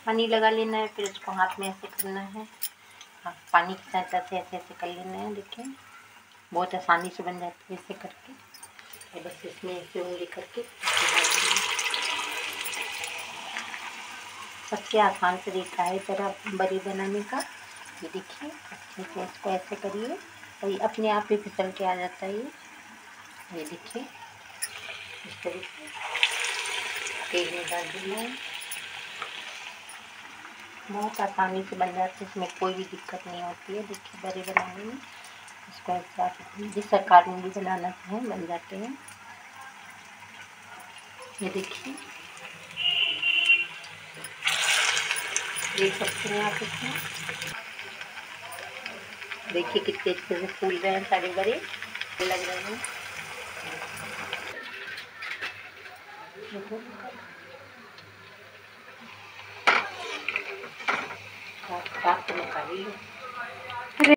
पानी लगा लेना है, फिर इसको हाथ में ऐसे करना है। हाँ, पानी की सहायता से ऐसे ऐसे कर लेना है। देखिए बहुत आसानी से बन जाती है ऐसे करके। और बस इसमें ऐसे उंगली करके सबसे आसान तरीका है ज़रा बड़ी बनाने का। ये देखिए अच्छे से इसको ऐसे करिए और ये अपने आप ही फिसल के आ जाता है। ये देखिए इस तरीके तेल में डाल देना है, बहुत आसानी से बन जाती है, इसमें कोई भी दिक्कत नहीं होती है। देखिए बड़े बनाने में इसको ऐसे आप जिस आकार में भी बनाना चाहें बन जाते हैं। ये देखिए देख सकते हैं आप इसमें, देखिए कितने अच्छे से फूल रहे हैं, सारे बड़े लग रहे हैं। आप निकालिए।